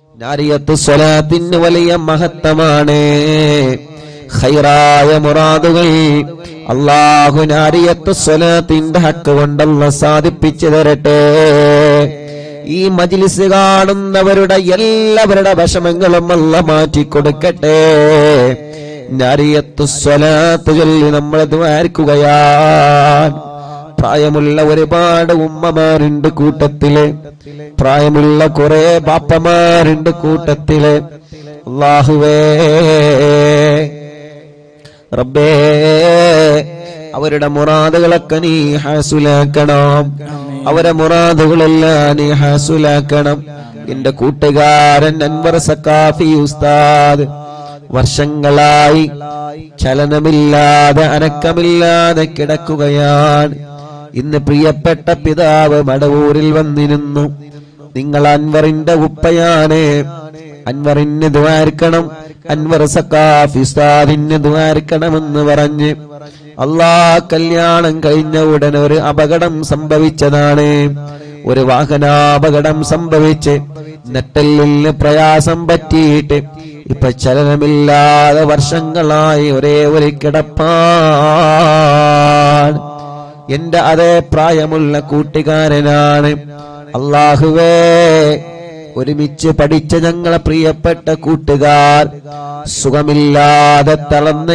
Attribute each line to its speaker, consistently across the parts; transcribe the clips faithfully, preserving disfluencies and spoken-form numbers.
Speaker 1: നാരിയത്തു സ്വലാത്തിന് വലിയ മഹത്വമാണ്. ഖൈറായ മുറാദുകൾ അല്ലാഹു നാരിയത്തു സ്വലാത്തിന്റെ ഹക്ക് കൊണ്ടല്ല സാധിപ്പിച്ചു തരട്ടെ. ഈ മജ്ലിസ് കാണുന്നവരുടെ എല്ലാവരുടെ വിഷമങ്ങളും അല്ലാഹ് മാറ്റിക്കൊടുക്കട്ടെ. നാരിയത്തു സ്വലാത്ത് ചൊല്ലി നമ്മൾ ദുആർക്കുകയാണ്. പ്രായമുള്ള ഒരുപാട് ഉമ്മമാരുണ്ട് കൂട്ടത്തില്, പ്രായമുള്ള കുറെ ബാപ്പമാരുണ്ട് കൂട്ടത്തില്. അല്ലാഹുവേ റബ്ബേ, അവരുടെ മുറാദുകളൊക്കെ നീ ഹാസുലാക്കണം. അവരെ മുറാദുകളെല്ലാം നീ ഹാസുലാക്കണം. എന്റെ കൂട്ടുകാരൻ അൻവർ സഖാഫി ഉസ്താദ് വർഷങ്ങളായി ചലനമില്ലാതെ അനക്കമില്ലാതെ കിടക്കുകയാണ്. ഇന്ന് പ്രിയപ്പെട്ട പിതാവ് മടവൂരിൽ വന്നിരുന്നു. നിങ്ങൾ അൻവറിന്റെ ഉപ്പയാണ്, അൻവറിന് ദുആർക്കണം, അൻവർ സഖാഫി ഉസ്താദിന് ദുആർക്കണമെന്ന് പറഞ്ഞ് അല്ലാഹ് കല്യാണം കഴിഞ്ഞ ഉടനെ ഒരു അപകടം സംഭവിച്ചതാണ്. ഒരു വാഹനാപകടം സംഭവിച്ച് നെട്ടലിന് പ്രയാസം പറ്റിയിട്ട് ഇപ്പൊ ചലനമില്ലാതെ വർഷങ്ങളായി ഒരേ ഒരു കിടപ്പാണ്. എന്റെ അതേ പ്രായമുള്ള കൂട്ടുകാരനാണ്. അല്ലാഹുവേ, ഒരുമിച്ച് പഠിച്ച ഞങ്ങളെ പ്രിയപ്പെട്ട കൂട്ടുകാർ സുഖമില്ലാതെ തളർന്ന്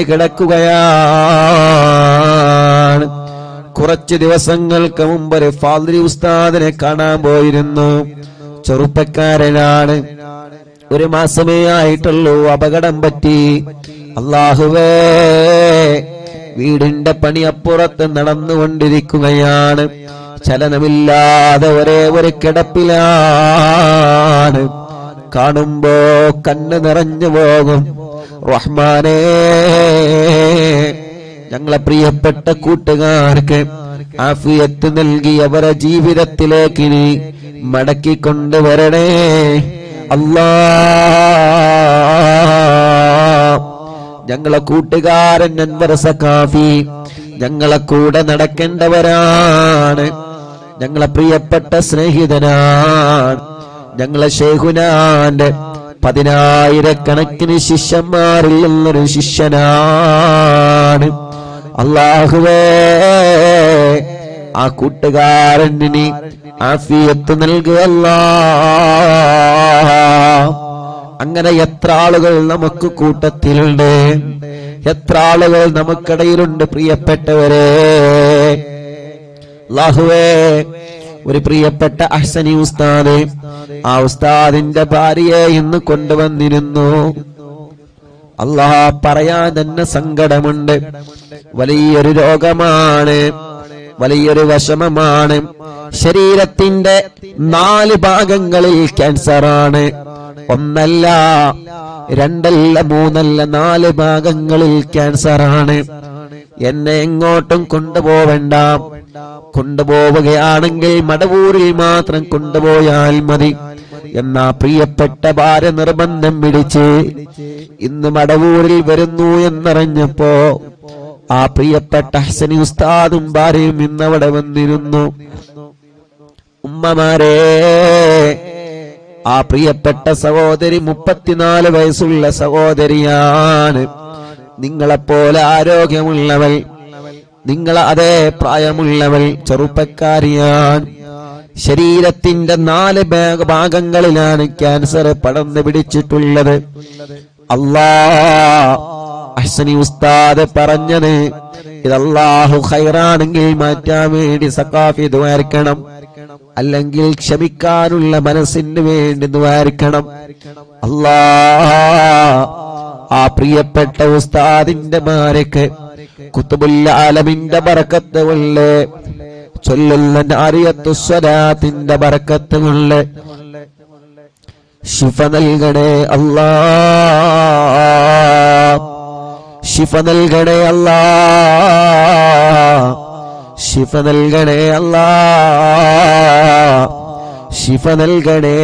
Speaker 1: കിടക്കുകയാണ്. കുറച്ച് ദിവസങ്ങൾക്ക് മുമ്പ് ഒരു ഫാദ്രി ഉസ്താദിനെ കാണാൻ പോയിരുന്നു. ചെറുപ്പക്കാരനാണ്, ഒരു മാസമേ ആയിട്ടുള്ളൂ, അപകടം പറ്റി. അല്ലാഹുവേ, വീടിന്റെ പണി അപ്പുറത്ത് നടന്നുകൊണ്ടിരിക്കുകയാണ്. ചലനമില്ലാതെ ഒരേ ഒരു കിടപ്പിലാണ്. കാണുമ്പോ കണ്ണ് നിറഞ്ഞു പോകും. റഹ്മാനേ, ഞങ്ങളെ പ്രിയപ്പെട്ട കൂട്ടുകാർക്ക് ആഫിയത്ത് നൽകി അവരെ ജീവിതത്തിലേക്ക് നീ മടക്കി കൊണ്ടുവരണേ അല്ലാഹ്. ഞങ്ങളെ കൂട്ടുകാരൻ അൻവർ സഖാഫി ഞങ്ങളെ കൂടെ നടക്കേണ്ടവരാണ്. ഞങ്ങളെ പ്രിയപ്പെട്ട സ്നേഹിതനാണ്. ഞങ്ങളെ ശൈഖുനാന്റെ പതിനായിരക്കണക്കിന് ശിഷ്യന്മാരിൽ നിന്നൊരു ശിഷ്യനാണ്. അല്ലാഹുവേ, ആ കൂട്ടുകാരന് ആഫിയത്ത് നൽകുക അല്ലാഹ്. അങ്ങനെ എത്ര ആളുകൾ നമുക്ക് കൂട്ടത്തിലുണ്ട്, എത്ര ആളുകൾ നമുക്കിടയിലുണ്ട് പ്രിയപ്പെട്ടവരെ. അല്ലാഹുവേ, ഒരു പ്രിയപ്പെട്ട അഹ്സനി ഉസ്താദ്, ആ ഉസ്താദിന്റെ ഭാര്യയെ ഇന്ന് കൊണ്ടുവന്നിരുന്നു. അല്ലാഹ്, പറയാൻ തന്നെ സങ്കടമുണ്ട്. വലിയൊരു രോഗമാണ്, വലിയൊരു വിഷമമാണ്. ശരീരത്തിന്റെ നാല് ഭാഗങ്ങളിൽ ക്യാൻസറാണ്. ഒന്നല്ല, രണ്ടല്ല, മൂന്നല്ല, നാല് ഭാഗങ്ങളിൽ ക്യാൻസറാണ്. എന്നെ എങ്ങോട്ടും കൊണ്ടുപോവണ്ട. കൊണ്ടുപോവുകയാണെങ്കിൽ മടവൂരിൽ മാത്രം കൊണ്ടുപോയാൽ മതി എന്നാ പ്രിയപ്പെട്ട ഭാര്യ നിർബന്ധം പിടിച്ച് ഇന്ന് മടവൂരിൽ വരുന്നു എന്നറിഞ്ഞപ്പോ ആ പ്രിയപ്പെട്ട ഹസനി ഉസ്താദും ഭാര്യയും ഇന്നവിടെ വന്നിരുന്നു. ഉമ്മമാരെ, ആ പ്രിയപ്പെട്ട സഹോദരി മുപ്പത്തിനാല് വയസ്സുള്ള സഹോദരിയാണ്. നിങ്ങളെപ്പോലെ ആരോഗ്യമുള്ളവൾ, നിങ്ങളെ അതേ പ്രായമുള്ളവൾ, ചെറുപ്പക്കാരിയാണ്. ശരീരത്തിന്റെ നാല് ഭാഗങ്ങളിലാണ് ക്യാൻസർ പടർന്നു പിടിച്ചിട്ടുള്ളത്. അല്ലാഹ്, അഹ്സനി ഉസ്താദ് പറഞ്ഞത് ഇത് അല്ലാഹു ഖൈറാണെങ്കിൽ മാറ്റാൻ വേണ്ടി സഖാഫി ദുആർക്കണം, അല്ലെങ്കിൽ ക്ഷമിക്കാനുള്ള മനസ്സിന് വേണ്ടി ദുആർക്കണം. അല്ലാഹ്, ആ പ്രിയപ്പെട്ട ഉസ്താദിന്റെ മാരക്ക് കുത്തുബുൽ ആലമിന്റെ ബറക്കത്ത് കൊണ്ട് ചൊല്ലുന്ന നാരിയത്തു സ്വലാത്തിന്റെ ബറക്കത്ത് കൊണ്ട് ശിഫ നൽകണേ അല്ലാഹ്, ശിഫ നൽകണേ അല്ലാഹ്, ശിഫ നൽകണേ അല്ലാഹ്, ശിഫ നൽകണേ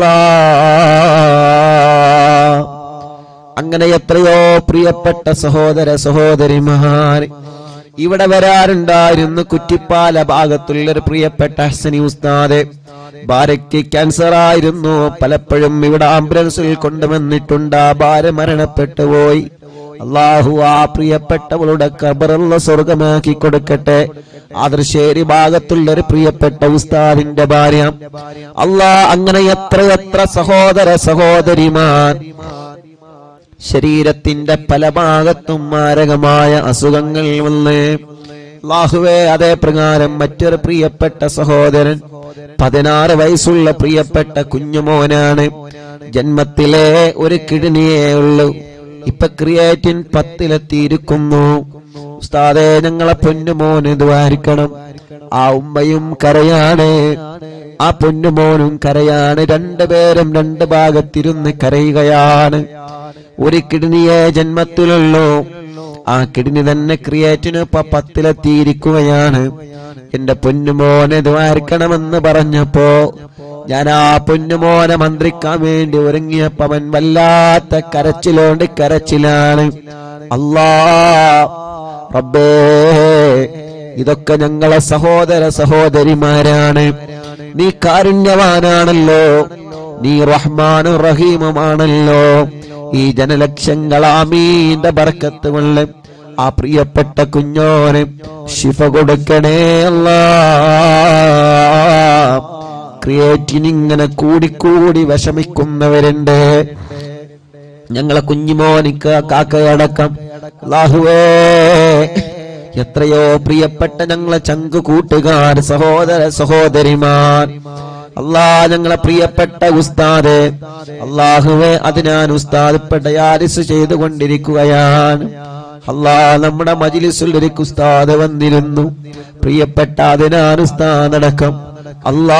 Speaker 1: അല്ലാഹ്. അങ്ങനെ എത്രയോ പ്രിയപ്പെട്ട സഹോദര സഹോദരിമാർ ഇവിടെ വരാറുണ്ടായിരുന്നു കുറ്റിപ്പാല ഭാഗത്തുള്ളൊരു പ്രിയപ്പെട്ട ഹസനി ഉസ്താദ്. ഭാര്യയ്ക്ക് ക്യാൻസർ ആയിരുന്നു. പലപ്പോഴും ഇവിടെ ആംബുലൻസിൽ കൊണ്ടുവന്നിട്ടുണ്ട്. ആ ഭാര്യ മരണപ്പെട്ടു പോയി. അള്ളാഹു ആ പ്രിയപ്പെട്ടവളുടെ ഖബറുള്ള സ്വർഗമാക്കി കൊടുക്കട്ടെ. ആദർശേരി ഭാഗത്തുള്ളൊരു പ്രിയപ്പെട്ട ഉസ്താദിന്റെ ഭാര്യ. അള്ളാഹ് അങ്ങനെ എത്രയെത്ര സഹോദര സഹോദരിമാർ ശരീരത്തിന്റെ പല ഭാഗത്തും മാരകമായ അസുഖങ്ങൾ വന്ന് അല്ലാഹുവേ, അതേ പ്രകാരം മറ്റൊരു പ്രിയപ്പെട്ട സഹോദരൻ പതിനാറ് വയസ്സുള്ള പ്രിയപ്പെട്ട കുഞ്ഞുമോനാണ്. ജന്മത്തിലെ ഒരു കിഡ്നിയേ ഉള്ളൂ. ഇപ്പൊ ക്രിയേറ്റിൻ പത്തിലെത്തിയിരിക്കുന്നു. ഉസ്താദേ, ഞങ്ങളെ പൊന്നുമോന് ദ്വാരിക്കണം. ആ ഉമ്മയും കരയാണ്, ആ പൊന്നുമോനും കരയാണ്. രണ്ടുപേരും രണ്ട് ഭാഗത്തിരുന്ന് കരയുകയാണ്. ഒരു കിഡ്നിയെ ജന്മത്തിലുള്ളൂ. ആ കിഡ്നി തന്നെ ക്രിയേറ്റിന് ഇപ്പൊ പത്തിലെത്തിയിരിക്കുകയാണ്. എന്റെ പൊന്നുമോനെ ദ്വാരിക്കണമെന്ന് പറഞ്ഞപ്പോ ഞാൻ ആ പൊന്നുമോനെ മന്ത്രിക്കാൻ വേണ്ടി ഒരുങ്ങിയപ്പോ അവൻ വല്ലാത്ത കരച്ചിലോണ്ട് കരച്ചിലാണ്. അല്ലാ റബ്ബേ, ഇതൊക്കെ ഞങ്ങളെ സഹോദര സഹോദരിമാരാണ്. നീ കാരുണ്യവാനാണല്ലോ, നീ റഹ്മാനും റഹീമുമാണല്ലോ. ഈ ജനലക്ഷങ്ങൾ ആമീന്റെ ബർക്കത്ത് കൊണ്ട് ആ പ്രിയപ്പെട്ട കുഞ്ഞോന് ശിഫ കൊടുക്കണേ അല്ലാ. ക്രിയേറ്റിൻ ഇങ്ങനെ കൂടിക്കൂടി വിഷമിക്കുന്നവരുണ്ട്. ഞങ്ങളെ കുഞ്ഞുമോനിക്ക് കാക്കയടക്കം. അല്ലാഹുവേ, എത്രയോ പ്രിയപ്പെട്ട ഞങ്ങളെ ചങ്കു കൂട്ടുകാർ സഹോദര സഹോദരിമാർ. അല്ലാ, ഞങ്ങളെ പ്രിയപ്പെട്ട ഉസ്താദ്, അല്ലാഹുവേ, അതിനാൻ ഉസ്താദ് ഇപ്പൊ ഡയാലിസ് ചെയ്തുകൊണ്ടിരിക്കുകയാണ്. അല്ലാ, നമ്മുടെ മജ്ലിസിൽ ഒരു ഉസ്താദ് വന്നിരുന്നു, പ്രിയപ്പെട്ട അതിനാൻ ഉസ്താദ് അടക്കം. അല്ലാ,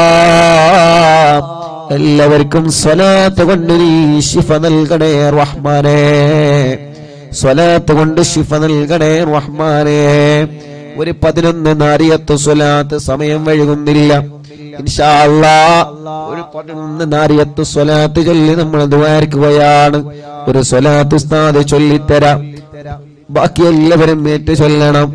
Speaker 1: എല്ലാവർക്കും സ്വലാത്ത് കൊണ്ട് നീ ശിഫ നൽകണേ റഹ്മാനേ, സ്വലാത്ത് കൊണ്ട് ശിഫ നൽകണേ റഹ്മാനേ. ഒരു പതിനൊന്ന് നാരിയത്ത് സ്വലാത്ത് സമയം വൈകുന്നില്ല. ഇൻഷാ അല്ലാഹ് ഒരു പതിനൊന്ന് നാരിയത്ത് സ്വലാത്ത് ചൊല്ലി നമ്മൾ ദുആരിക്കുകയാണ്. ഒരു സ്വലാത്ത് ഉസ്താദ് ചൊല്ലിത്തരാം. ബാക്കി എല്ലാവരും ഏറ്റു ചൊല്ലണം,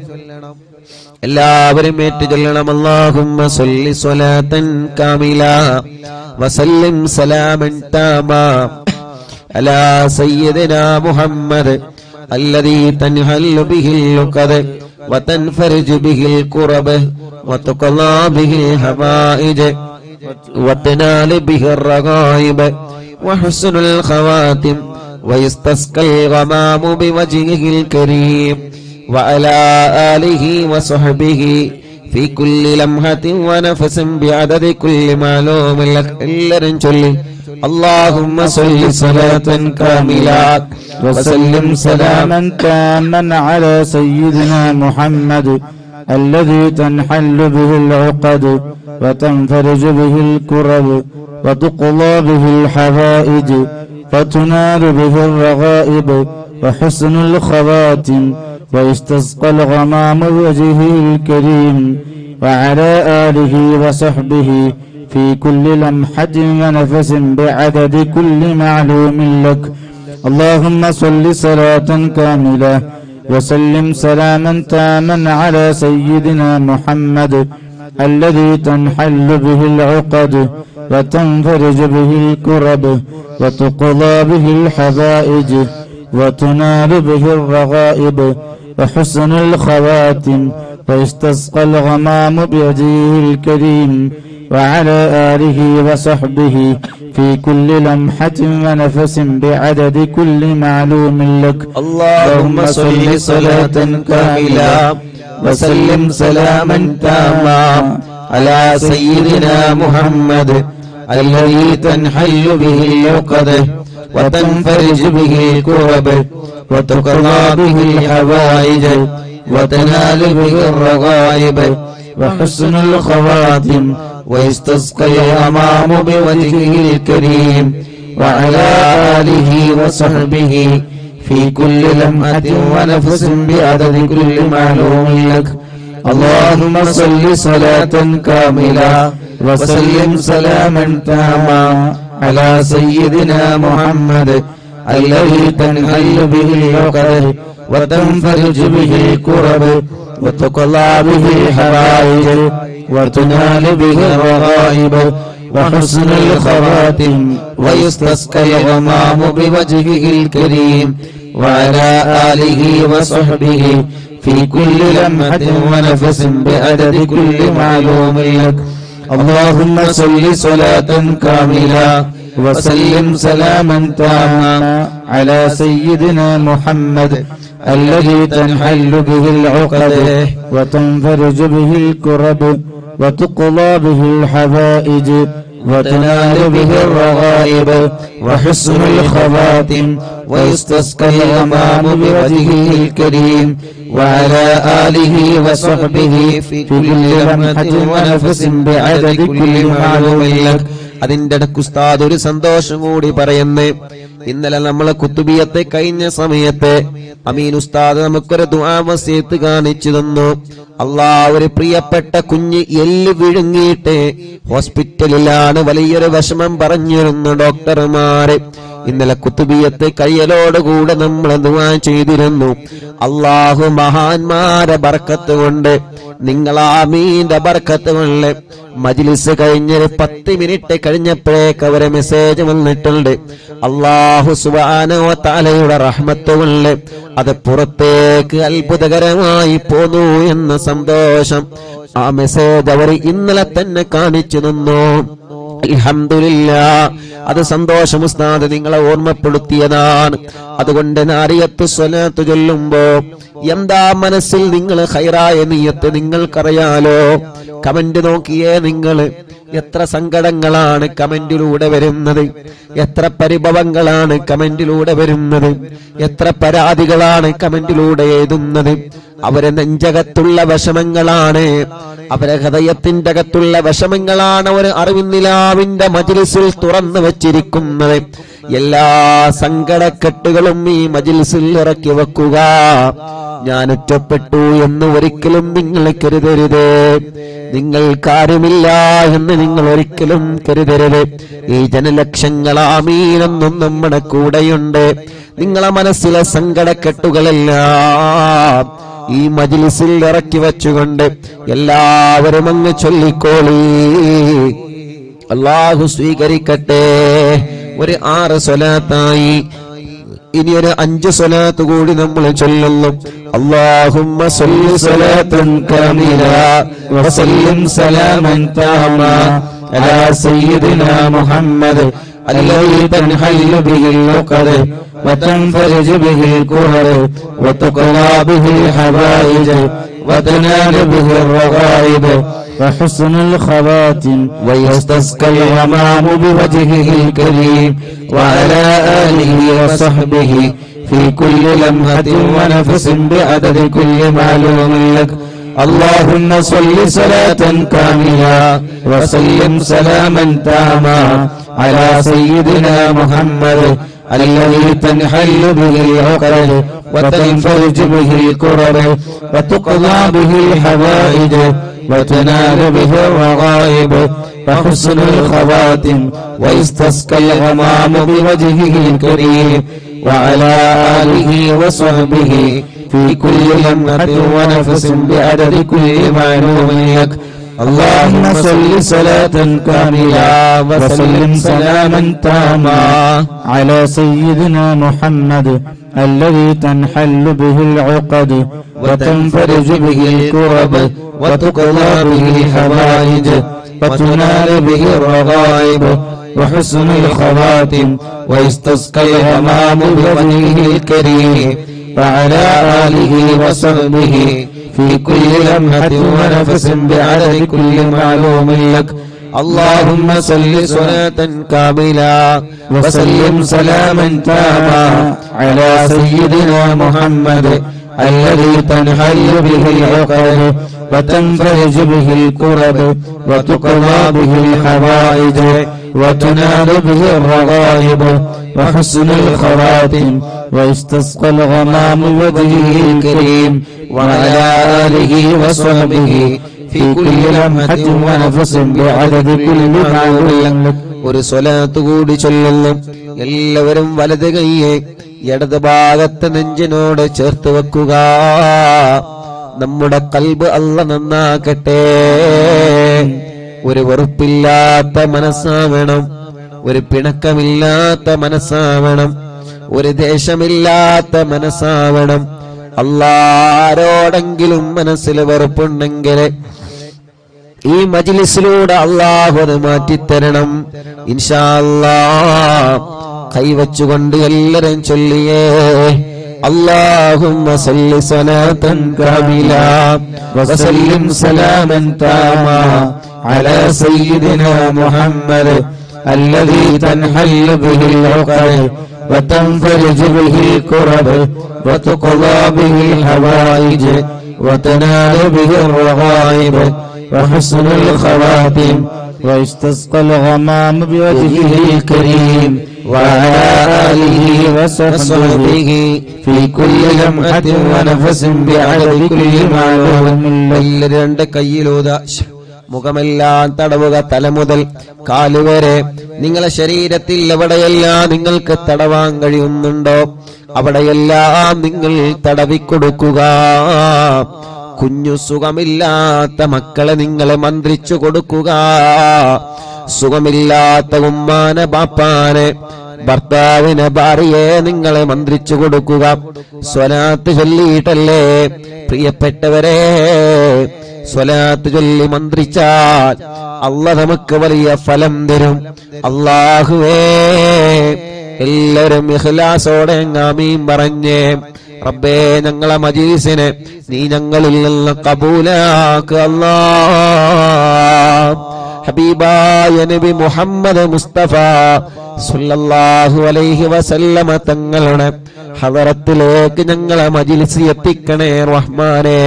Speaker 1: എല്ലാവരും ഏറ്റു ചൊല്ലണം. അല്ലാഹുമ്മ സ്വല്ലി സ്വലാത്തൻ കാമില വസല്ലിം സലാമൻ താമാ അലാ സയ്യിദിനാ മുഹമ്മദ് അല്ലദീ തൻഹല്ലു ബിഹിൽ ലുഖദ വതൻഫർജു ബിഹിൽ ഖുറബ വതുഖലാ ബിഹിൽ ഹവായിജ വതനാലു ബിഹിർ റഗായിബ വഹുസ്നുൽ ഖവാതിം വയസ്തസ്കൽ ഗമാമു ബിവജ്ഹിൽ കരീം وعلى آله وصحبه في كل لمحة ونفس بعدد كل معلوم لك إلا رنجلي. اللهم صل صلاة كاملة
Speaker 2: وسلم سلاما تاما على سيدنا محمد الذي تنحل به العقد وتنفرج به الكرب وتقضى به الحوائج وتنال به الرغائب وحسن الخواتم ويستسقى الغمام بوجهه الكريم وعلى آله وصحبه في كل لمحة ونفس بعدد كل معلوم لك. اللهم صل صلاة كاملة وسلم سلاما تاما على سيدنا محمد الذي تنحل به العقد وتنفرج به الكرب وتقضى به الحوائج وتنال به الرغائب وحسن الخواتم ويستسقى الغمام بوجهه الكريم وعلى آله وصحبه في كل لمحة ونفس بعدد كل معلوم لك.
Speaker 1: اللهم صل صلاة كاملة وسلم سلاما تاما على سيدنا محمد الذي تنحل به العقد وتنفرج به الكرب وتقضى به الحوائج وتنال به الرغائب وحسن الخواتم ويستسقى الغمام بوجهه الكريم وعلى آله وصحبه في كل لمحة ونفس بعدد كل معلوم لك. اللهم صل صلاة كاملة وسلم سلاما تاما على سيدنا محمد الذي تنحل به العقد وتنفرج به الكرب
Speaker 2: وتقضى به الحوائج وتنال به الرغائب وحسن الخواتم ويستسقى الغمام بوجهه الكريم وعلى آله وصحبه في كل لمحة ونفس بعدد كل معلوم لك. اللهم صل صلاة كاملة وسلم سلاما تاما على سيدنا محمد الذي تنحل به العقد وتنفرج به الكرب وتقضى به الحوائج وتنال به الرغائب وحسن الخواتم ويستسقى الغمام بوجهه الكريم وعلى آله وصحبه في كل لمحة ونفس بعدد كل معلوم لك.
Speaker 1: അതിന്റെ ഇടയ്ക്ക് ഉസ്താദ് ഒരു സന്തോഷം കൂടി പറയുന്നേ. ഇന്നലെ നമ്മളെ കുത്തുബിയത്തെ കഴിഞ്ഞ സമയത്ത് അമീൻ ഉസ്താദ് നമുക്കൊരു ദുആ വസിയത്ത് കാണിച്ചു തന്നു. അല്ലാഹ്, ഒരു പ്രിയപ്പെട്ട കുഞ്ഞ് എല്ല് വിഴുങ്ങിയിട്ട് ഹോസ്പിറ്റലിലാണ്, വലിയൊരു വിഷമം പറഞ്ഞിരുന്നു ഡോക്ടർമാര്. ഇന്നലെ കുത്തുബിയത്ത് കഴിയലോടുകൂടെ നമ്മൾ ദുആ ചെയ്തിരുന്നു. അല്ലാഹു മഹാന്മാരെ ബർക്കത്ത് കൊണ്ട്, നിങ്ങൾ ആമീന്റെ ബർക്കത്ത് കൊണ്ട് മജ്ലിസ് കഴിഞ്ഞൊരു പത്ത് മിനിറ്റ് കഴിഞ്ഞപ്പോഴേക്ക് അവരെ മെസ്സേജ് വന്നിട്ടുണ്ട്. അല്ലാഹു സുബ്ഹാനഹു വ തആലയുടെ റഹ്മത്ത് കൊണ്ട് അത് പുറത്തേക്ക് അത്ഭുതകരമായി പോന്നു എന്ന സന്തോഷം. ആ മെസ്സേജ് അവർ ഇന്നലെ തന്നെ കാണിച്ചു തന്നു. അൽഹംദുലില്ലാഹ്, അത് സന്തോഷം ഉസ്താദ് നിങ്ങളെ ഓർമ്മപ്പെടുത്തിയതാണ്. അതുകൊണ്ട് നാരിയത്ത് സ്വലാത്ത് ചൊല്ലുമ്പോ എന്താ മനസ്സിൽ നിങ്ങൾ ഖൈറായ നിയ്യത്ത് നിങ്ങൾക്കറിയാലോ. കമന്റ് നോക്കിയേ നിങ്ങൾ, എത്ര സങ്കടങ്ങളാണ് കമന്റിലൂടെ വരുന്നത്, എത്ര പരിഭവങ്ങളാണ് കമന്റിലൂടെ വരുന്നത്, എത്ര പരാതികളാണ് കമന്റിലൂടെ എഴുതുന്നത്. അവരെ നെഞ്ചകത്തുള്ള വിഷമങ്ങളാണ്, അവരെ ഹൃദയത്തിന്റെ അകത്തുള്ള വിഷമങ്ങളാണ് ഒരു അറിവിന്നിലാവിന്റെ മജ്ലിസിൽ തുറന്നു വച്ചിരിക്കുന്നത്. എല്ലാ സങ്കടക്കെട്ടുകളും ഈ മജ്ലിസിൽ ഇറക്കി വെക്കുക. ഞാൻ ഒറ്റപ്പെട്ടു എന്ന് ഒരിക്കലും നിങ്ങൾ കരുതരുത്, നിങ്ങൾക്കാരുമില്ല എന്ന് നിങ്ങൾ ഒരിക്കലും കരുതരുത്. ഈ ജനലക്ഷങ്ങൾ ആമീനെന്നും നമ്മുടെ കൂടെയുണ്ട്. നിങ്ങളെ മനസ്സിലെ സങ്കടക്കെട്ടുകളെല്ലാം ഈ മജ്ലിസിൽ ഇറക്കി വെച്ചുകൊണ്ട് എല്ലാവരും അങ്ങ് ചൊല്ലിക്കോളി. അല്ലാഹു സ്വീകരിക്കട്ടെ. ഒരു ആറ് സ്വലാത്തായി, ഇനി ഒരു അഞ്ച് സ്വലാത്ത് കൂടി നമ്മൾ ചൊല്ലുന്നു. اللهم صل صلاة كاملة وسلم سلاما تاما على سيدنا محمد الذي تنحل به العقد وتنفرج به الكرب وتقضى به الحوائج وتنال به الرغائب وحسن الخواتم ويستسقى الغمام بوجهه الكريم وعلى آله وصحبه في كل لمحة ونفس بعدد كل معلوم لك. اللهم صل صلاة كاملة وسلم سلاما تاما على سيدنا محمد الذي تنحل به العقد وتنفرج به الكرب وتقضى به الحوائج وتنال به الرغائب وحسن الخواتم ويستسقى الغمام بوجهه الكريم وعلى آله وصحبه في كل لمحة ونفس بعدد كل معلوم لك. اللهم صل صلاة كاملة وسلم سلاما تاما على سيدنا محمد الذي تنحل به العقد وتنفرج به الكرب وتقضى به الحوائج وتنال به الرغائب وحسن الخواتم ويستسقى الغمام بوجهه الكريم وعلى آله وصحبه في كل لمحة ونفس بعدد كل معلوم لك. اللهم صل صلاة كاملة وسلم سلاما تاما على سيدنا محمد الذي تنحل به العقد وتنفرج به الكرب وتقضى به الحوائج وتنال به الرغائب وحسن الخواتم ويستسقى الغمام بوجهه الكريم وعلى آله وصحبه في كل لمحة ونفس بعدد كل معلوم لك. ഒരു സ്വലാത്ത് കൂടി ചൊല്ലുന്നു. എല്ലാവരും വലത് കൈയെ ഇടത് ഭാഗത്ത് നെഞ്ചിനോട് ചേർത്ത് വെക്കുക. നമ്മുടെ ഖൽബ് അല്ലാഹ് നന്നാക്കട്ടെ. ഒരു വെറുപ്പില്ലാത്ത മനസ്സാവണം, ഒരു പിണക്കമില്ലാത്ത മനസ്സാവണം, ഒരു ദേഷ്യമില്ലാത്ത മനസ്സാവണം. അല്ലാഹരോടെങ്കിലും മനസ്സിൽ വെറുപ്പുണ്ടെങ്കിൽ ഈ മജ്ലിസിലൂടെ അല്ലാഹു അത് മാറ്റിത്തരണം ഇൻഷാ അല്ലാഹ്. കൈവച്ചുകൊണ്ട് എല്ലാരും ചൊല്ലിയേ اللهم صل صلاة كاملة وسلم سلاما تاما على سيدنا محمد الذي تنحل به العقد وتنفرج به الكرب وتقضى به الحوائج وتنال به الرغائب وحسن الخواتم
Speaker 2: ويستسقى الغمام بوجهه الكريم وعلى آله وصحبه
Speaker 1: في كل لمحة ونفس بعدد كل معلوم. രണ്ട് കയ്യിലൂതാ. മുഖമെല്ലാം തടവുക, തല മുതൽ കാലുവരെ. നിങ്ങളെ ശരീരത്തിൽ എവിടെയെല്ലാം നിങ്ങൾക്ക് തടവാൻ കഴിയുന്നുണ്ടോ അവിടെയെല്ലാം നിങ്ങൾ തടവിക്കൊടുക്കുക. കുഞ്ഞു സുഖമില്ലാത്ത മക്കളെ നിങ്ങളെ മന്ത്രിച്ചു കൊടുക്കുക. സുഖമില്ലാത്ത ഉമ്മാനെ ബാപ്പാനെ ഭർത്താവിനെ ഭാര്യയെ നിങ്ങളെ മന്ത്രിച്ചു കൊടുക്കുക. സ്വലാത്ത് ചൊല്ലിയിട്ടല്ലേ പ്രിയപ്പെട്ടവരെ, സ്വലാത്ത് ചൊല്ലി മന്ത്രിച്ചാൽ അല്ലാഹ് നമുക്ക് വലിയ ഫലം തരും. അല്ലാഹുവേ, എല്ലാവരും ഇഖ്ലാസോടെ ആമീൻ പറഞ്ഞേ. റബ്ബേ, ഞങ്ങളെ മജ്ലിസിനെ നീ ഞങ്ങളിൽ നിന്ന് കബൂലാക്ക് അല്ലാഹ്. ഹബീബായ നബി മുഹമ്മദ് മുസ്തഫ സല്ലല്ലാഹു അലൈഹി വസല്ലമ തങ്ങളുടെ ഹദറത്തിലേക്ക് ഞങ്ങളെ മജ്ലിസ് എത്തിക്കണേ റഹ്മാനേ.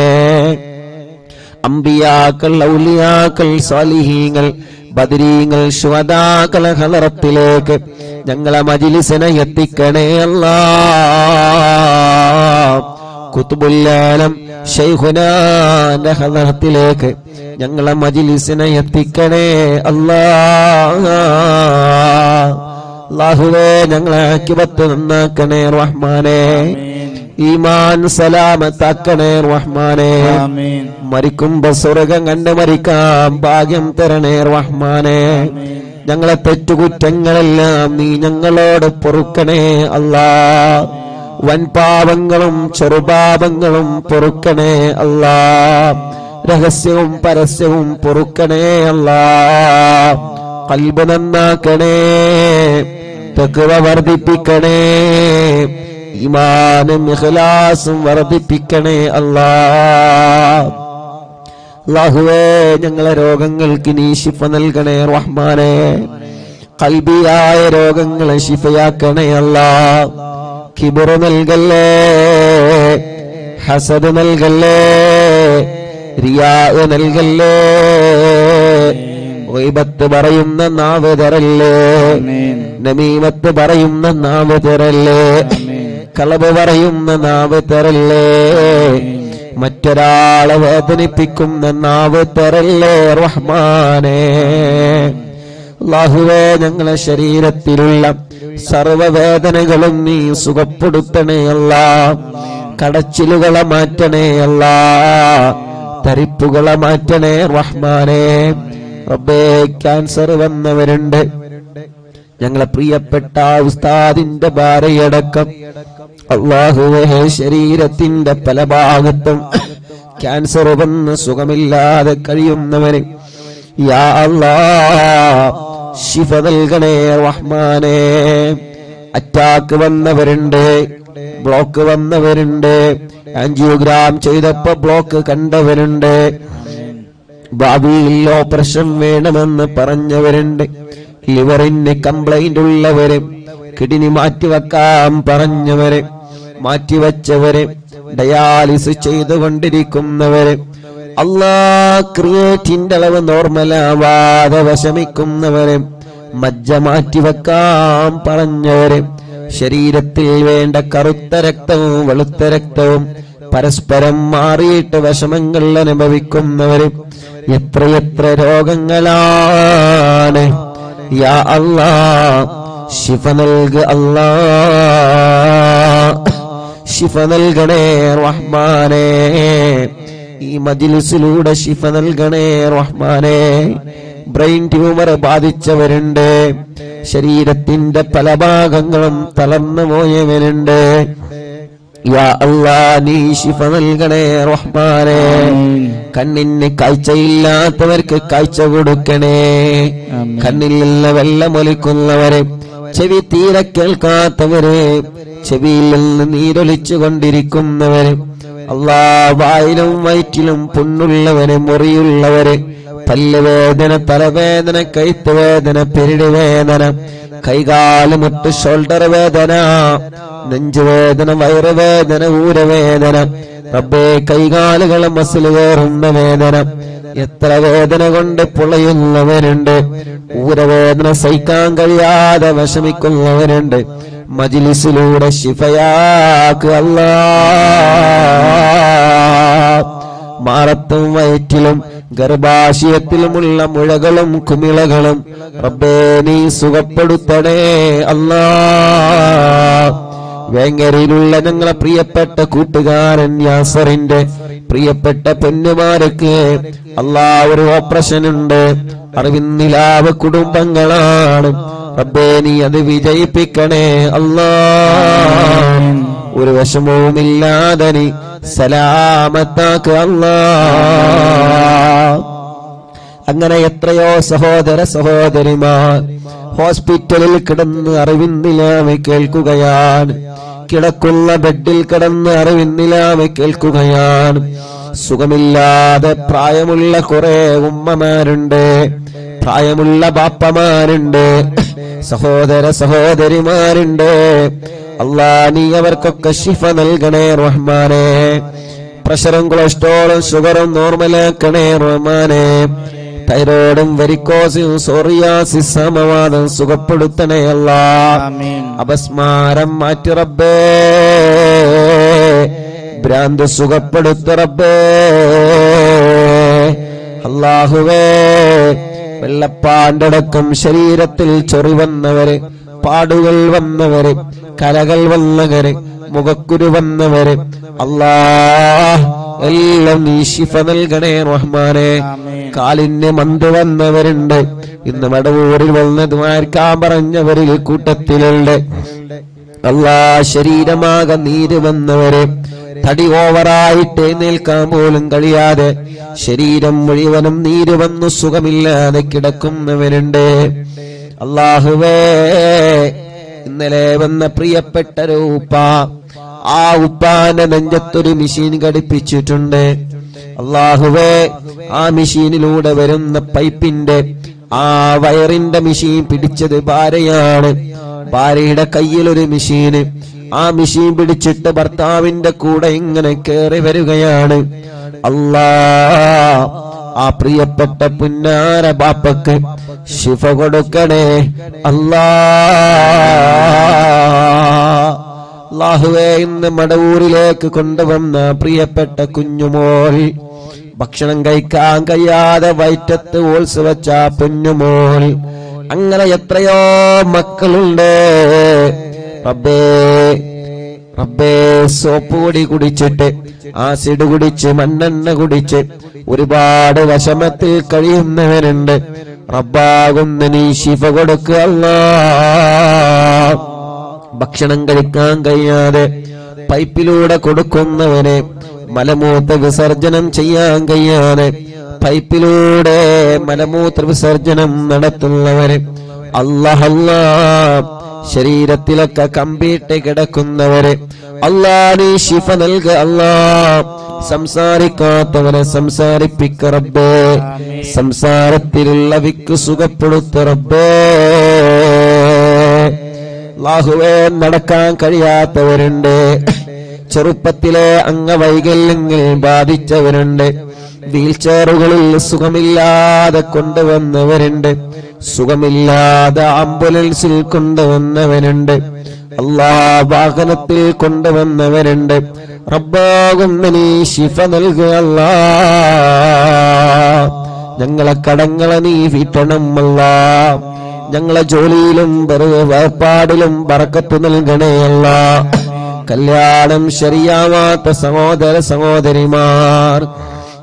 Speaker 1: അംബിയാക്കൾ, ഔലിയാക്കൾ, സാലിഹീങ്ങൾ, ബദരീങ്ങൾ, ശുഹദാക്കളെ ഹദറത്തിലേക്ക് ഞങ്ങളെ മജ്ലിസിനെ എത്തിക്കണേ അല്ലാഹ്. ഖുത്ബുൽ-ആലം ശൈഖുനാന്റെ ഹദറത്തിലേക്ക് ഞങ്ങളെ മജ്ലിസിനെ എത്തിക്കണേ അല്ലാഹ്. അല്ലാഹുവേ, ഞങ്ങളെ ആഖിബത്ത് നന്നാക്കണേ റഹ്മാനേ. ഈമാൻ സലാമത്താക്കണേ റഹ്മാനേ. മരിക്കുമ്പോ സ്വർഗം കണ്ട് മരിക്കാം ഭാഗ്യം തരണേ റഹ്മാനേ. ഞങ്ങളെ തെറ്റുകുറ്റങ്ങളെല്ലാം നീ ഞങ്ങളോട് പൊറുക്കണേ അല്ലാഹ്. വൻപാപങ്ങളും ചെറുപാപങ്ങളും പൊറുക്കണേ അല്ലാഹ്. രഹസ്യവും പരസ്യവും പൊറുക്കണേ അല്ലാഹ്. ഖൽബ് നന്നാക്കണേ, തഖ്വ വർദ്ധിപ്പിക്കണേ, ഈമാനും ഇഖ്ലാസും വർദ്ധിപ്പിക്കണേ അല്ലാഹ്. അല്ലാഹുവേ, ഞങ്ങളെ രോഗങ്ങൾക്ക് നീ ശിഫ നൽകണേ റഹ്മാനേ. ഖൽബിയായ രോഗങ്ങളെ ശിഫയാക്കണേ അല്ലാഹ്. കിബ്ർ നൽകല്ലേ, ഹസദ് നൽകല്ലേ, റിയാ നൽകല്ലേ, ഗൈബത്ത് പറയുന്ന നാവ് തരല്ലേ, നമീമത്ത് പറയുന്ന നാവ് തരല്ലേ, കളവ് പറയുന്ന നാവ് തരല്ലേ, മറ്റൊരാളെ വേദനിപ്പിക്കുന്ന നാവ് തരല്ലേ റഹ്മാനേ. അല്ലാഹുവേ, ഞങ്ങളെ ശരീരത്തിലുള്ള സർവവേദനകളും നീ സുഖപ്പെടുത്തണേ അല്ലാഹ്. കടച്ചിലുകളെ മാറ്റണേ അല്ലാഹ്, തരിപ്പുകളെ മാറ്റണേ റഹ്മാനേ. റബ്ബേ, ക്യാൻസർ വന്നവരുണ്ട്, ഞങ്ങളെ പ്രിയപ്പെട്ട ഉസ്താദിന്റെ ഭാര്യയടക്കം. അല്ലാഹുവേ, ശരീരത്തിന്റെ പല ഭാഗത്തും ക്യാൻസർ വന്ന് സുഖമില്ലാതെ കഴിയുന്നവര് യാ അല്ലാഹ് ശിഫ നൽകണേ റഹ്മാനേ. അറ്റാക്ക് വന്നവരുണ്ട്, ബ്ലോക്ക് വന്നവരുണ്ട്, ആൻജിയോഗ്രാം ചെയ്തപ്പോ ബ്ലോക്ക് കണ്ടവരുണ്ട്, ഭാവിയിൽ ഓപ്പറേഷൻ വേണമെന്ന് പറഞ്ഞവരുണ്ട്, ലിവറിന് കംപ്ലൈന്റ് ഉള്ളവര്, കിഡ്നി മാറ്റിവെക്കാൻ പറഞ്ഞവര്, മാറ്റിവെച്ചവര്, ഡയാലിസിസ് ചെയ്തുകൊണ്ടിരിക്കുന്നവര്, അല്ലാഹ് ക്രിയേറ്റിന്റെ അളവ് നോർമലാവാതെ വിഷമിക്കുന്നവര്, മജ്ജ മാറ്റിവെക്കാൻ പറഞ്ഞവര്, ശരീരത്തിൽ വേണ്ട കറുത്ത രക്തവും വെളുത്ത രക്തവും പരസ്പരം മാറിയിട്ട് വിഷമങ്ങൾ അനുഭവിക്കുന്നവര്, എത്രയെത്ര രോഗങ്ങളാണ്. യാ അല്ലാഹ് ശിഫ നൽക അല്ലാഹ്, ശിഫ നൽകണേ റഹ്മാനേ. ഈ മജ്ലിസിലൂടെ ശിഫ നൽകണേ റഹ്മാനേ. ബ്രെയിൻ ട്യൂമർ ബാധിച്ചവരുണ്ട്, ശരീരത്തിന്റെ പല ഭാഗങ്ങളും തളർന്നു പോയവരുണ്ട്. യാ അല്ലാ നീ ശിഫ നൽകണേ റഹ്മാനേ. കണ്ണിന് കാഴ്ചയില്ലാത്തവർക്ക് കാഴ്ച കൊടുക്കണേ. കണ്ണിൽ നിന്ന് വെള്ളമൊലിക്കുന്നവരെ, ചെവി തീരെ കേൾക്കാത്തവരെ, ചെവിയിൽ നിന്ന് നീരൊലിച്ചു കൊണ്ടിരിക്കുന്നവര്, അല്ലാ വായിലും വയറ്റിലും പുണ്ണുള്ളവര്, മുറിയുള്ളവര്, പല്ലുവേദന, തലവേദന, കൈത്ത് വേദന, പെരിടി വേദന, കൈകാല് മുട്ട് ഷോൾഡർ വേദന, നെഞ്ചുവേദന, വയറുവേദന, ഊരവേദന, റബ്ബേ കൈകാലുകളെ മസിൽ വേറുന്ന വേദന, എത്ര വേദന കൊണ്ട് പൊളയുന്നവരുണ്ട്, ഊരവേദന സഹിക്കാൻ കഴിയാതെ വിഷമിക്കുന്നവരുണ്ട്. മജ്ലിസിലൂടെ ശിഫയാക്ക് അല്ലാ. മാറത്തും വയറ്റിലും ഗർഭാശയത്തിലുമുള്ള മുഴകളും കുമിളകളും റബ്ബേ നീ സുഖപ്പെടുത്തണേ അല്ലാ. വേങ്ങരയിലുള്ള ഞങ്ങളെ പ്രിയപ്പെട്ട കൂട്ടുകാരൻ യാസറിന്റെ പ്രിയപ്പെട്ട പെണ്ണുമാർക്ക് അല്ലാ ഒരു ഓപ്പറേഷൻ ഉണ്ട്. അറിവിന്നിലാവ് കുടുംബങ്ങളാണ് റബ്ബേ നീ അത് വിജയിപ്പിക്കണേ അല്ലാ. ഒരു വിഷമവുമില്ലാതെ നീ സലാമത്താക്ക് അല്ലാ. അങ്ങനെ എത്രയോ സഹോദര സഹോദരിമാർ ഹോസ്പിറ്റലിൽ കിടന്ന് അറിവിന്നിലാവ് കേൾക്കുകയാണ്, കിടക്കുന്ന ബെഡിൽ കിടന്ന് അറിവിന്നിലാവ് കേൾക്കുകയാണ്. സുഖമില്ലാതെ പ്രായമുള്ള കുറെ ഉമ്മമാരുണ്ട്, പ്രായമുള്ള ബാപ്പമാരുണ്ട്, സഹോദര സഹോദരിമാരുണ്ട്. അല്ലാ നീ അവർക്കൊക്കെ ശിഫ നൽകണേ റഹ്മാനേ. പ്രഷറും കൊളസ്ട്രോളും ഷുഗറും നോർമലാക്കണേ റഹ്മാനേ. തൈറോയിഡും വെരിക്കോസും സോറിയാസിസ് സമവാദം സുഖപ്പെടുത്തണേ അല്ലാ. അപസ്മാരം മാറ്റി റബ്ബേ, ഭ്രാന്ത് സുഖപ്പെടുത്ത റബ്ബേ. അല്ലാഹുവേ വെള്ളപ്പാണ്ടടക്കം ശരീരത്തിൽ ചൊറി വന്നവര്, പാടുകൾ വന്നവര്, കലകൾ വന്നവര്, മുഖക്കുരു വന്നവര്, അല്ലാ എല്ലാം നീ ശിഫ നൽകണേ റഹ്മാനേ. കാലിന് മന്ത് വന്നവരുണ്ട്, ഇന്ന് മടവൂരിൽ വന്നതുമാർക്കാൻ പറഞ്ഞവരിൽ കൂട്ടത്തിലുണ്ട്. അല്ലാ ശരീരമാകെ നീര് വന്നവര്, തടി ഓവറായിട്ട് എഴുന്നേൽക്കാൻ പോലും കഴിയാതെ ശരീരം മുഴുവനും നീര് വന്നു സുഖമില്ലാതെ കിടക്കുന്നവരുണ്ട്. അല്ലാഹുവേ ഇന്നലെ വന്ന പ്രിയപ്പെട്ട ഒരു ഉപ്പ, ആ ഉപ്പാന്റെ നെഞ്ചത്തൊരു മെഷീൻ ഘടിപ്പിച്ചിട്ടുണ്ട്. അല്ലാഹുവേ ആ മെഷീനിലൂടെ വരുന്ന പൈപ്പിന്റെ ആ വയറിന്റെ മെഷീൻ പിടിച്ചത് ഭാര്യയാണ്. ഭാര്യയുടെ കയ്യിലൊരു മെഷീന്, ആ മെഷീൻ പിടിച്ചിട്ട് ഭർത്താവിന്റെ കൂടെ ഇങ്ങനെ കേറി വരികയാണ്. അല്ലാ ആ പ്രിയപ്പെട്ട പുന്നാര ബാപ്പക്ക് ശിഫ കൊടുക്കണേ അല്ലാ. അല്ലാഹുവേ ഇന്ന് മടവൂരിലേക്ക് കൊണ്ടുവന്ന പ്രിയപ്പെട്ട കുഞ്ഞുമോൾ, ഭക്ഷണം കഴിക്കാൻ കഴിയാതെ വയറ്റത്ത് ഓൾസ് വെച്ച പൊന്നുമോൾ, അങ്ങനെ എത്രയോ മക്കളുണ്ട് റബ്ബേ. റബ്ബേ സോപ്പ് പൊടി കുടിച്ചിട്ട്, ആസിഡ് കുടിച്ച്, മണ്ണെണ്ണ കുടിച്ച് ഒരുപാട് വിഷമത്തിൽ കഴിയുന്നവരുണ്ട്. റബ്ബാകുന്ന നീ ശിഫ കൊടുക്കുക അല്ലാ. ഭക്ഷണം കഴിക്കാൻ കഴിയാതെ പൈപ്പിലൂടെ കൊടുക്കുന്നവനെ, മലമൂത്ര വിസർജനം ചെയ്യാൻ കഴിയാതെ പൈപ്പിലൂടെ മലമൂത്ര വിസർജനം നടത്തുന്നവരെ, അല്ലാഹ് അല്ലാഹ് ശരീരത്തിലൊക്കെ കമ്പിയിട്ട് കിടക്കുന്നവരെ അല്ലാ നീ ശിഫ നൽക അല്ലാ. സംസാരിക്കാത്തവരെ സംസാരിപ്പിക്ക റബ്ബേ, സംസാരത്തിലുള്ള വിക്ക് സുഖപ്പെടുത്ത റബ്ബേ. അല്ലാഹുവേ നടക്കാൻ കഴിയാത്തവരുണ്ട്, ചെറുപ്പത്തിലെ അംഗവൈകല്യങ്ങൾ ബാധിച്ചവരുണ്ട്, വീൽ ചെയറുകളിൽ സുഖമില്ലാതെ കൊണ്ടുവന്നവരുണ്ട്, സുഖമില്ലാതെ ആംബുലൻസിൽ കൊണ്ടുവന്നവരുണ്ട്, അല്ലാ വാഹനത്തിൽ കൊണ്ടുവന്നവരുണ്ട്. റബ്ബാകുന്ന നീ ശിഫ നൽകുക അല്ലാ. ഞങ്ങളെ കടങ്ങളെ നീ വീട്ടണം അല്ലാ. ഞങ്ങളെ ജോലിയിലും വേർപാടിലും ബറക്കത്ത് നൽകണേ അല്ലാ. കല്യാണം ശരിയാവാത്ത സഹോദര സഹോദരിമാർ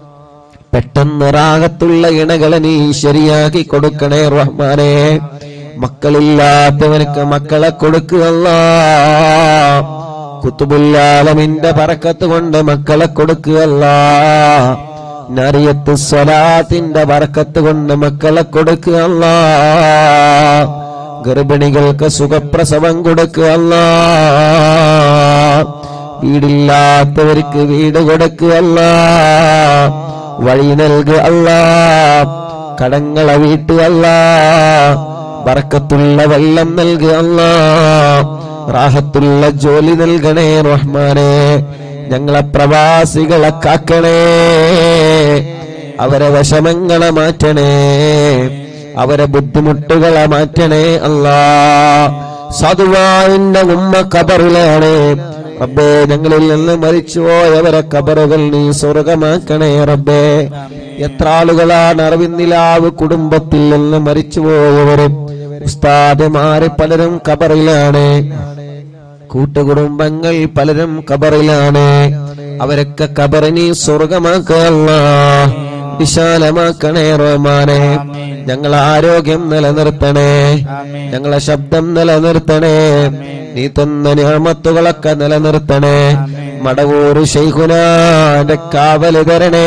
Speaker 1: പെട്ടെന്ന് റാഹത്തുള്ള ഇണകളെ നീ ശരിയാക്കി കൊടുക്കണേ റഹ്മാനെ. മക്കളില്ലാത്തവനക്ക് മക്കളെ കൊടുക്കുക അല്ലാഹ്. ഖുതുബുൽ ആലമിന്റെ ബറക്കത്ത് കൊണ്ട് മക്കളെ കൊടുക്കുക അല്ലാഹ്. നരിയത്ത് സ്വലാത്തിന്റെ ബറക്കത്ത് കൊണ്ട് മക്കളെ കൊടുക്കുക അല്ലാഹ്. ഗർഭിണികൾക്ക് സുഖപ്രസവം കൊടുക്കുക അല്ലാഹ്. വീടില്ലാത്തവർക്ക് വീട് കൊടുക്കുക അല്ലാഹ്. വഴി നൽകുക അല്ലാഹ്. കടങ്ങളെ വീട്ടുക അല്ലാഹ്. ബറക്കത്തുള്ള വെള്ളം നൽകുക അല്ലാഹ്. റാഹത്തുള്ള ജോലി നൽകണേ റഹ്മാനെ. ഞങ്ങളെ പ്രവാസികളെ കാക്കണേ. അവരെ വിഷമങ്ങളെ മാറ്റണേ. അവരെ ബുദ്ധിമുട്ടുകളെ മാറ്റണേ അല്ലാഹ്. സാധുവാന്റെ ഉമ്മ ഖബറിലാണ് റബ്ബേ. ഞങ്ങളിൽ നിന്ന് മരിച്ചുപോയവരെ ഖബറുകൾ നീ സ്വർഗമാക്കണേ റബ്ബേ. എത്ര ആളുകളാണ് അറിവിന്നിലാവ് കുടുംബത്തിൽ നിന്ന് മരിച്ചുപോയവരും. ഉസ്താദുമാര് പലരും ഖബറിലാണ്. കൂട്ടുകുടുംബങ്ങൾ പലരും ഖബറിലാണ്. അവരൊക്കെ ഖബറ് നീ സ്വർഗമാക്കുക അല്ലാഹ്. വിശാലമാക്കണേ റഹ്മാനെ. ഞങ്ങളെ ആരോഗ്യം നിലനിർത്തണേ. ഞങ്ങളെ ശബ്ദം നിലനിർത്തണേ. നീ തന്ന നിഅമത്തുകളൊക്കെ നിലനിർത്തണേ. മടവൂര് ശൈഖുനാന്റെ കാവല് തരണേ.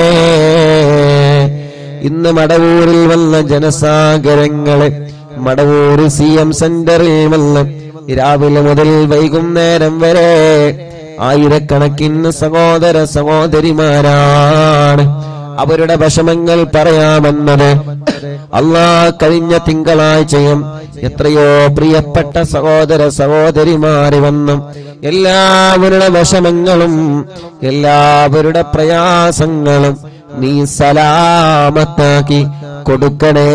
Speaker 1: ഇന്ന് മടവൂരിൽ വന്ന ജനസാഗരങ്ങള് മടവൂര് സി എം സെന്ററിൽ വന്ന് രാവിലെ മുതൽ വൈകുന്നേരം വരെ ആയിരക്കണക്കിന് സഹോദര സഹോദരിമാരാണ്. അവരുടെ വിഷമങ്ങൾ പറയാമെന്നത് അല്ലാഹ്. കഴിഞ്ഞ തിങ്കളാഴ്ചയും എത്രയോ പ്രിയപ്പെട്ട സഹോദര സഹോദരിമാര് വന്നും എല്ലാവരുടെ വിഷമങ്ങളും എല്ലാവരുടെ പ്രയാസങ്ങളും നീ സലാമത്താക്കി കൊടുക്കണേ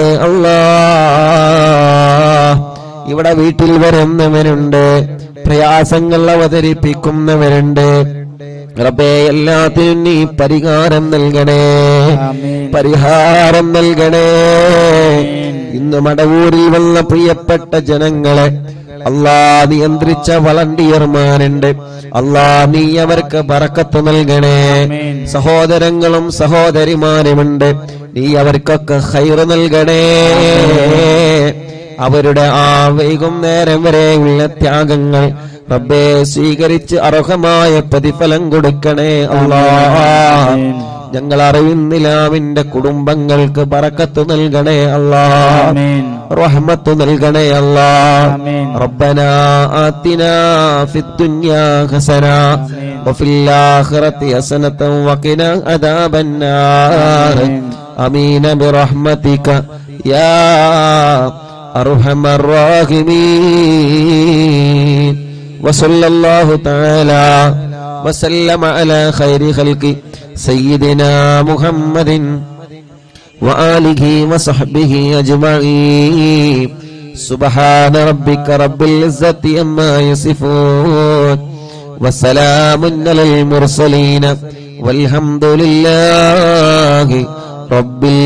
Speaker 1: അല്ലാഹ്. ഇവിടെ വീട്ടിൽ വരുന്നവരുണ്ട്, പ്രയാസങ്ങൾ അവതരിപ്പിക്കുന്നവരുണ്ട്. റബ്ബേ എല്ലാത്തിനും നീ പരിഹാരം നൽകണേ. പരിഹാരം നൽകണേ. ഇന്ന് മടവൂരിൽ വന്ന പ്രിയപ്പെട്ട ജനങ്ങളെ അല്ലാഹ് നിയന്ത്രിച്ച വളണ്ടിയർമാരുണ്ട്. അല്ലാഹ് നീ അവർക്ക് ബറക്കത്ത് നൽകണേ. സഹോദരങ്ങളും സഹോദരിമാരുമുണ്ട്. നീ അവർക്കൊക്കെ ഖൈർ നൽകണേ. അവരുടെ ആ വൈകുന്നേരം വരെയുള്ള ത്യാഗങ്ങൾ റബ്ബേ സ്വീകരിച്ച് അർഹമായ പ്രതിഫലം കൊടുക്കണേ അല്ലാഹ്. ഞങ്ങൾ അറിവിന്നിലാവിന്റെ കുടുംബങ്ങൾക്ക് ബറക്കത്ത് നൽകണേ അല്ലാഹ്. റഹ്മത്ത് നൽകണേ അല്ലാഹ്. റബ്ബനാ ആതിനാ ഫിദ്ദുനിയാ ഹസന വഫിൽ ആഖിറതി ഹസനതൻ വഖിനാ അദാബന്നാർ. ആമീൻ ബിറഹ്മതിക യാ അർഹമർ റഹീമീൻ. വസല്ലല്ലാഹു തആല വസല്ലമ അലാ ഖൈരി ഖൽഖി സയ്യിദിനാ മുഹമ്മദിൻ വആലിഹി വസഹ്ബിഹി അജ്മഈൻ. സുബ്ഹാന റബ്ബിക റബ്ബിൽ ഇസ്സതി അമ്മാ യസിഫൂൻ വസലാമുൻ അലൽ മുർസലീൻ വൽഹംദുലില്ലാഹി റബ്ബിൽ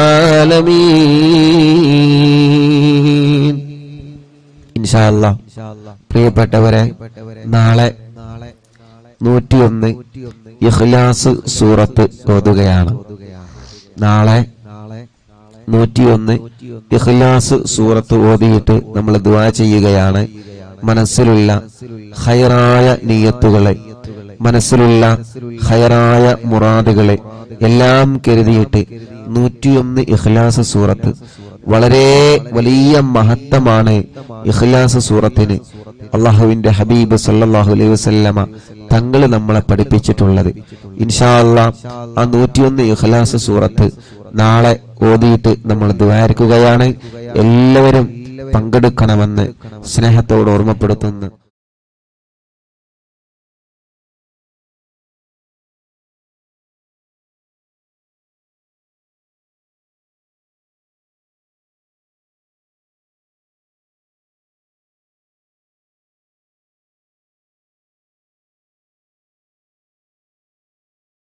Speaker 1: ആലമീൻ. ഇൻഷാ അല്ലാഹ് പ്രിയപ്പെട്ടവരെ, നാളെ നൂറ്റിയൊന്ന് ഇഖ്ലാസ് സൂറത്ത് ഓതുകയാണ്. നാളെ നൂറ്റിയൊന്ന് ഇഖ്ലാസ് സൂറത്ത് ഓതിയിട്ട് നമ്മൾ ദുആ ചെയ്യുകയാണ്. മനസ്സിലുള്ള ഖൈറായ നിയ്യത്തുകളെ, മനസ്സിലുള്ള ഖൈറായ മുറാദുകളെ എല്ലാം കരുതിയിട്ട് നൂറ്റിയൊന്ന് ഇഖ്ലാസ് സൂറത്ത്. വളരെ വലിയ മഹത്വമാണ് ഇഖ്ലാസ് സൂറത്തിന്. അള്ളാഹുവിന്റെ ഹബീബ് സല്ലല്ലാഹു അലൈഹി വസല്ലമ തങ്ങൾ നമ്മളെ പഠിപ്പിച്ചിട്ടുള്ളത്. ഇൻഷാ അല്ലാഹ് ആ നൂറ്റിയൊന്ന് ഇഖ്ലാസ് സൂറത്ത് നാളെ ഓതിയിട്ട് നമ്മൾ ദുആ ചെയ്യുകയാണ്. എല്ലാവരും പങ്കെടുക്കണമെന്ന് സ്നേഹത്തോട് ഓർമ്മപ്പെടുത്തുന്നു.